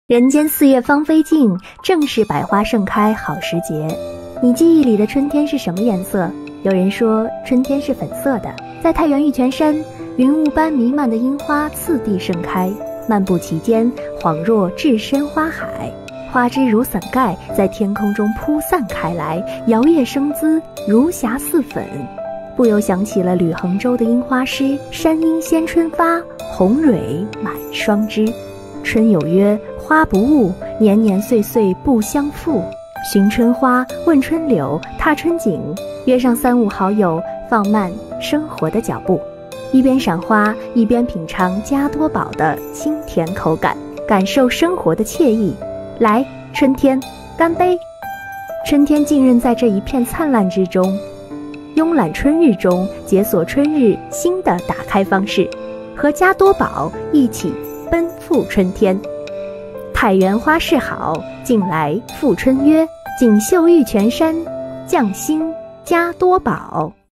人间四月芳菲尽，正是百花盛开好时节。你记忆里的春天是什么颜色？有人说春天是粉色的。在太原玉泉山，云雾般弥漫的樱花次第盛开，漫步其间，恍若置身花海。花枝如伞盖，在天空中铺散开来，摇曳生姿，如霞似粉。不由想起了吕衡洲的樱花诗：山阴先春发，红蕊满双枝。春有约，花不误，年年岁岁不相负。寻春花，问春柳，踏春景，约上3、5好友，放慢生活的脚步，一边赏花，一边品尝加多宝的清甜口感，感受生活的惬意。来，春天，干杯！春天浸润在这一片灿烂之中，慵懒春日中解锁春日新的打开方式，和加多宝一起奔赴春天。太原花市好，近来赴春约，锦绣玉泉山，匠心加多宝。